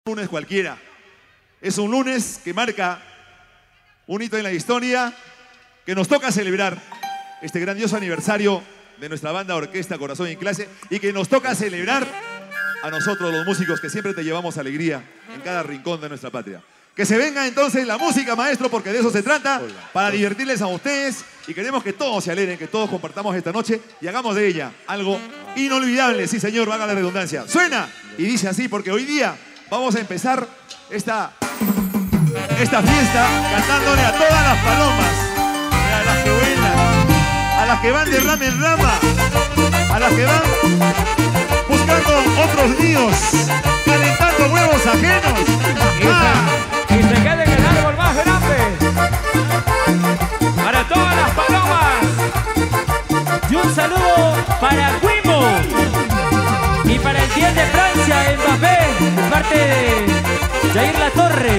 lunes cualquiera. Es un lunes que marca un hito en la historia, que nos toca celebrar este grandioso aniversario de nuestra banda Orquesta Corazón y Clase, y que nos toca celebrar a nosotros los músicos que siempre te llevamos alegría en cada rincón de nuestra patria. Que se venga entonces la música, maestro, porque de eso se trata, para divertirles a ustedes, y queremos que todos se alegren, que todos compartamos esta noche y hagamos de ella algo inolvidable. Sí, señor, valga la redundancia. Suena y dice así, porque hoy día vamos a empezar esta fiesta cantándole a todas las palomas, a las que vuelan, a las que van de rama en rama, a las que van buscando otros nidos, calentando huevos ajenos. Y se quede en el árbol más grande. Para todas las palomas. Y un saludo para Guimo. Y para el 10 de Francia, Mbappé, de parte de Jair Latorre.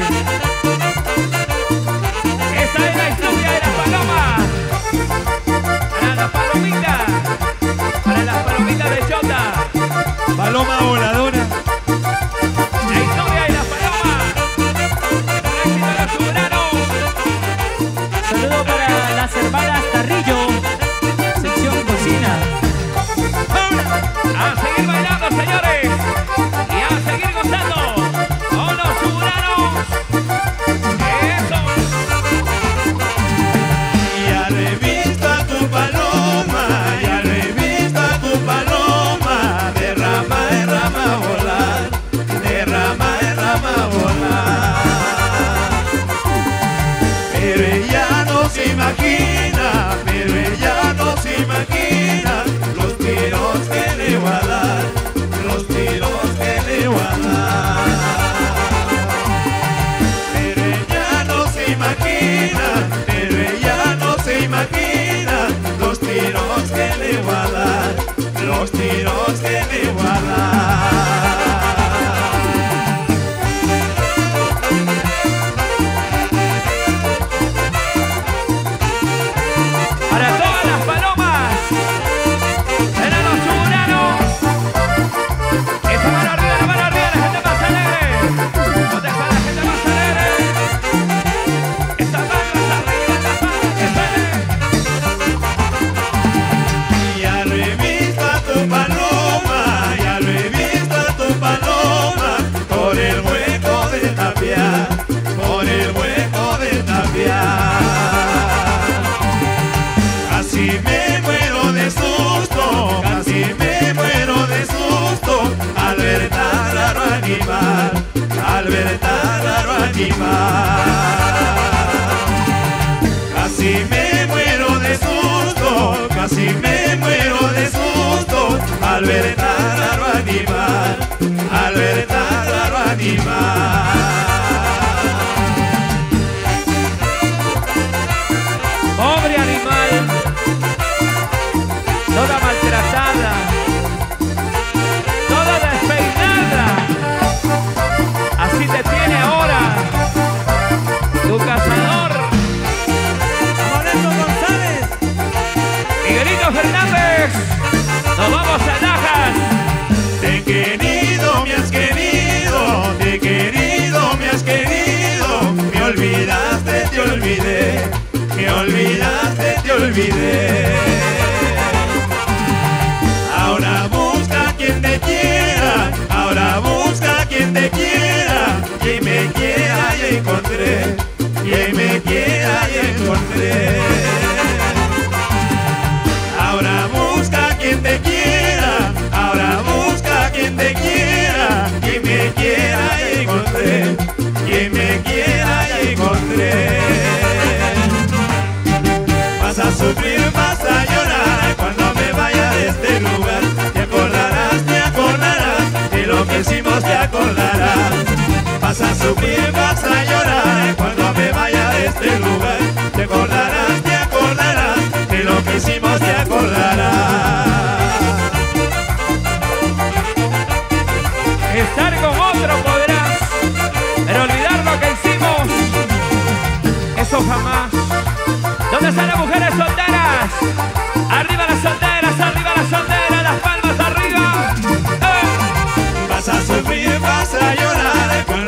Esta es la historia de las palomas. Para las palomitas. Para las palomitas de Chota. Paloma voladora. La historia de las palomas. El éxito de los soberanos. Saludo para las hermanas Carrillo, sección cocina. A seguir bailando, señores. Y a seguir gozando. Con los soberanos. Eso. Ya le he visto a tu paloma, ya le he visto a tu paloma, de rama en rama volar, de rama en rama volar. Pero ella no se imagina, pero ella no se imagina los tiros que le va a dar, los tiros que le va a dar. Pero ella no se imagina, pero ella no se imagina los tiros que le va a dar, los tiros que le va a dar. Para todas las palomas. Eran los soberanos. Esa mano arriba, la gente más alegre. ¿Dónde está la gente más alegre? Esa mano arriba, que suene. Ya lo he visto a tu paloma, ya lo he visto a tu paloma, por el hueco de tapiar, por el hueco de tapiar. Casi me muero de susto, casi me muero de susto, al ver tan raro animal, al ver tan raro animal. Casi me muero de susto, casi me muero de susto, al ver tan raro animal, al ver tan raro animal. Pobre animal, toda maltratada, Toda despeinada. Así te tiene ahora tu cazador. Moreno González. Miguelito Fernández. Nos vamos a Lajas. Te he querido, me has querido, te he querido, me has querido, me olvidaste, te olvidé, me olvidaste, te olvidé. Ahora busca quien te quiera, ahora busca quien te quiera, quien me quiera y encontré, quien me quiera y encontré. Ahora busca quien te quiera, ahora busca quien te quiera, quien me quiera y encontré, quien me quiera y encontré. Vas a sufrir, vas a llorar cuando me vaya de este lugar. Te acordarás de lo que hicimos, te acordarás. Vas a sufrir, vas a llorar cuando me vaya de este lugar. Te acordarás de lo que hicimos, te acordarás. Estar con otro podrás, pero olvidar lo que hicimos, eso jamás. ¿Dónde están las mujeres solteras? Arriba las solteras, las palmas arriba. Vas a sufrir, vas a llorar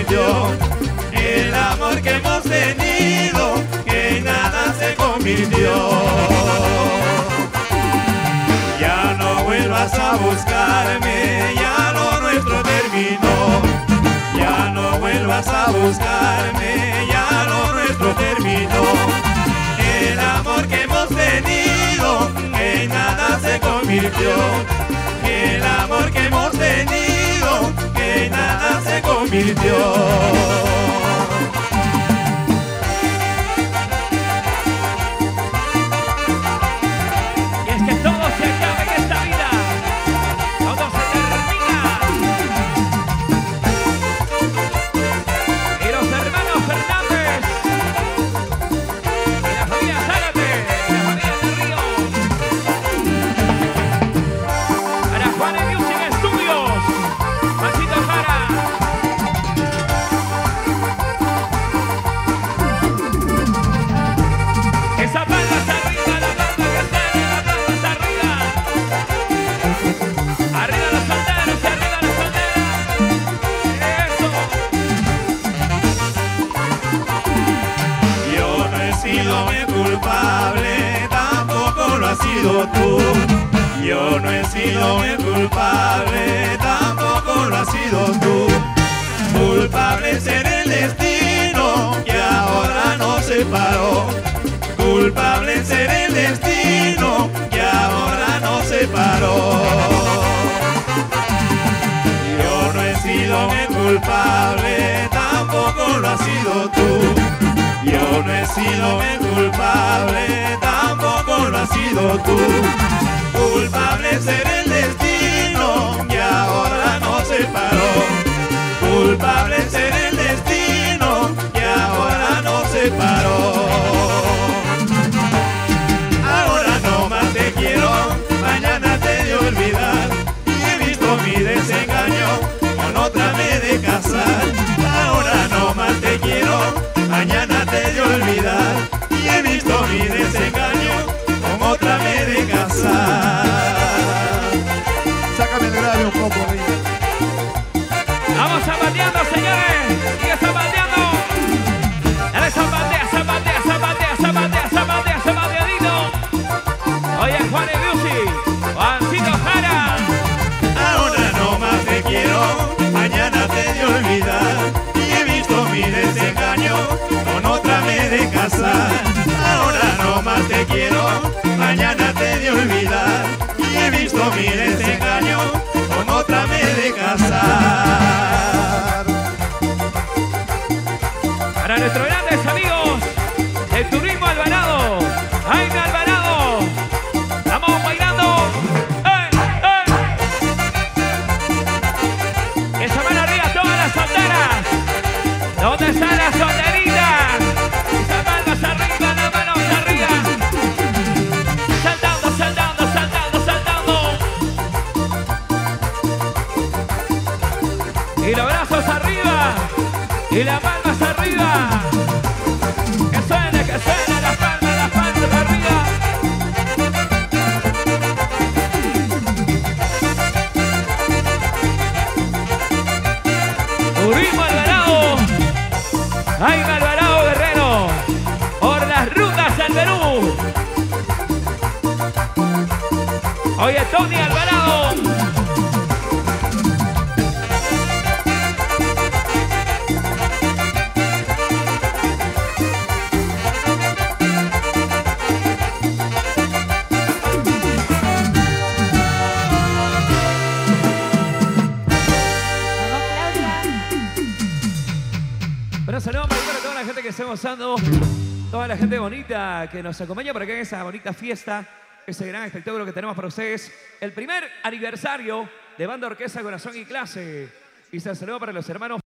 convirtió. El amor que hemos tenido, que en nada se convirtió. Ya no vuelvas a buscarme, ya lo nuestro terminó. Ya no vuelvas a buscarme, ya lo nuestro terminó. El amor que hemos tenido, en nada se convirtió. El amor que hemos tenido, que en nada se convirtió. Y es que todo se acaba en esta vida. Todo se termina. Y los hermanos Fernández. Y la familia Zárate. Y la familia del Río. Para Juan Music Studios. Maxito Jara. Esa palmas arriba, la palma que sale, la palmas arriba. Arriba los solteros y arriba las solteras. Eso. Yo no he sido el culpable, tampoco lo has sido tú. Yo no he sido el culpable, tampoco lo has sido tú. Culpable será el destino que ahora nos separó. Culpable será el destino que ahora nos separó. Yo no he sido el culpable, tampoco lo has sido tú. Yo no he sido el culpable, tampoco lo has sido tú. Culpable será el destino que ahora nos separó. Culpable será el destino que ahora nos separó. Ahora no más te quiero, mañana te he de olvidar. Y he visto mi desengaño, con otra me he de casar. Ahora no más te quiero, mañana te he de olvidar. Y he visto mi desengaño, con otra me he de casar. Sácame el grave un poco, Rey. Vamos zapateando, señores. Sigue zapateando. Dale zapatea, zapatea, zapatea, zapatea, zapatea, zapateadito. Oye, Juan Music, Juancito Jara. Ahora no más te quiero, mañana te he de olvidar. Y he visto mi desengaño, con otra me he de casar. Ahora no más te quiero, mañana te he de olvidar. Y he visto mi desengaño, con otra me he de casar. Para nuestros grandes amigos de Turismo Alvarado, Jaime Alvarado, estamos bailando. ¡Ey, ey! Esa mano arriba, todas las solteras. ¿Dónde están las solteritas? Esas palmas arriba, las manos arriba. Saltando, saltando, saltando, saltando. Y los brazos arriba. Y las palmas arriba. Que suene las palmas arriba. Turismo Alvarado. Jaime Alvarado Guerrero. Por las rutas del Perú. Oye, Tony Alvarado. Bueno, saludos para toda la gente que está gozando, toda la gente bonita que nos acompaña por acá en esa bonita fiesta, ese gran espectáculo que tenemos para ustedes. El primer aniversario de Banda Orquesta Corazón y Clase. Y se saludo para los hermanos